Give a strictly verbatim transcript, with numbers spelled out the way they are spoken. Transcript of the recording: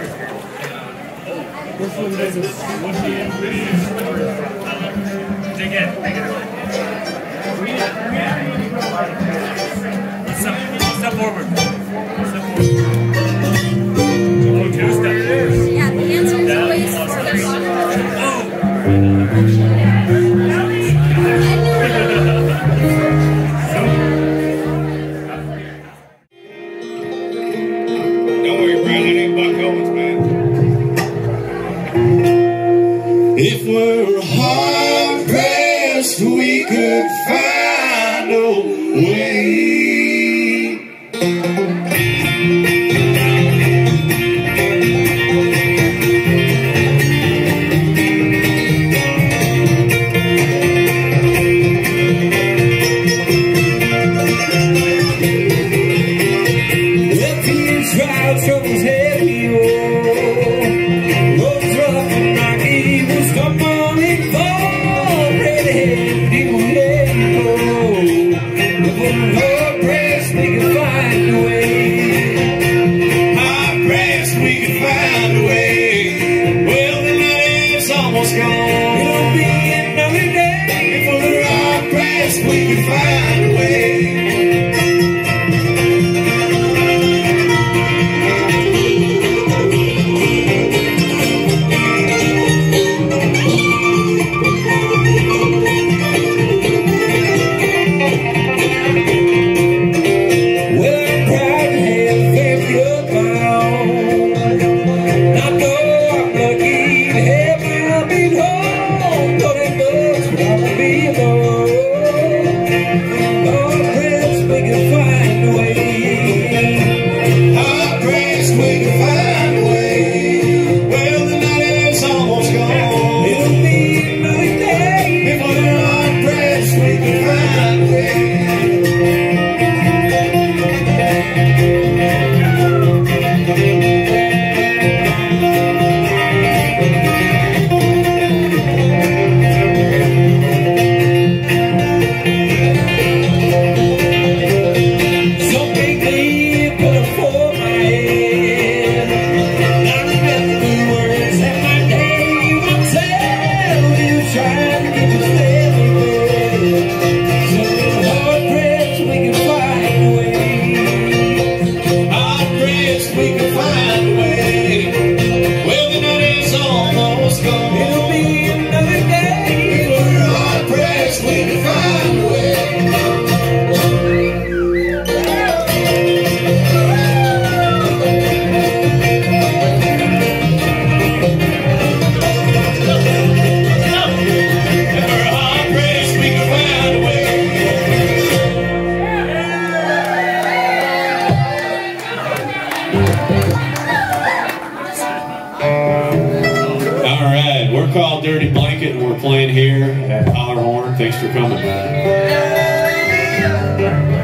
This one doesn't. Dig in, dig in. Step, step forward. Step forward. Two steps. Yeah, the answer is always for the Oh! Don't worry, Brad, that ain't Buck Owens, man. If we're hard pressed, we could find a way. Troubles heavy, oh, roads rough and rocky, we'll stumble and fall, ready, he will let you go. If we're hard pressed, we can find a way. Hard pressed, we can find a way. Well, the night is almost gone. It'll be another day. If we're hard pressed, we can find a way. We're called Dirty Blanket, and we're playing here at Hollerhorn. Thanks for coming.